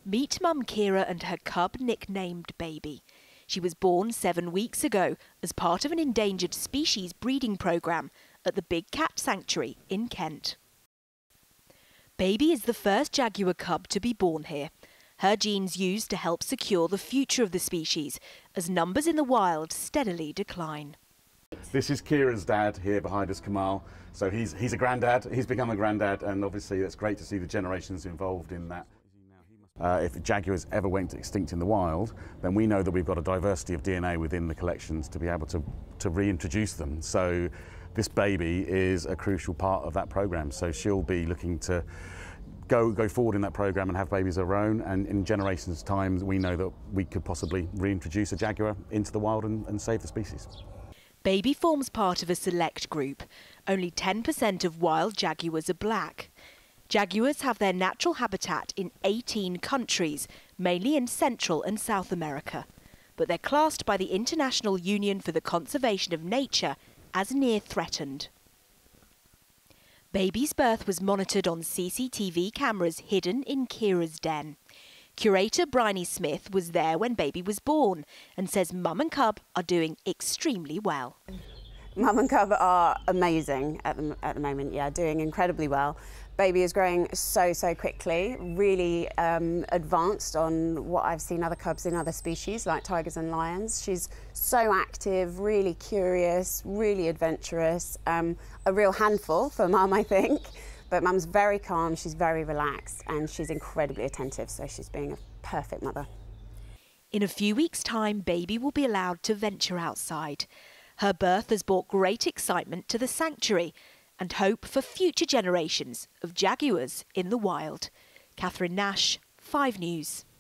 Meet mum Kira and her cub nicknamed Baby. She was born 7 weeks ago as part of an endangered species breeding programme at the Big Cat Sanctuary in Kent. Baby is the first jaguar cub to be born here. Her genes used to help secure the future of the species as numbers in the wild steadily decline. This is Kira's dad here behind us, Kamal. So he's a granddad, he's become a granddad, and obviously it's great to see the generations involved in that. If jaguars ever went extinct in the wild, then we know that we've got a diversity of DNA within the collections to be able to reintroduce them. So this baby is a crucial part of that program. So she'll be looking to go forward in that program and have babies of her own, and in generations' time we know that we could possibly reintroduce a jaguar into the wild and save the species. Baby forms part of a select group. Only 10% of wild jaguars are black. Jaguars have their natural habitat in 18 countries, mainly in Central and South America. But they're classed by the International Union for the Conservation of Nature as near threatened. Baby's birth was monitored on CCTV cameras hidden in Kira's den. Curator Bryony Smith was there when Baby was born and says mum and cub are doing extremely well. Mum and cub are amazing at the moment, yeah, doing incredibly well. Baby is growing so quickly, really advanced on what I've seen other cubs in other species like tigers and lions. She's so active, really curious, really adventurous, a real handful for mum, I think. But mum's very calm, she's very relaxed, and she's incredibly attentive, so she's being a perfect mother. In a few weeks' time, Baby will be allowed to venture outside. Her birth has brought great excitement to the sanctuary and hope for future generations of jaguars in the wild. Catherine Nash, 5 News.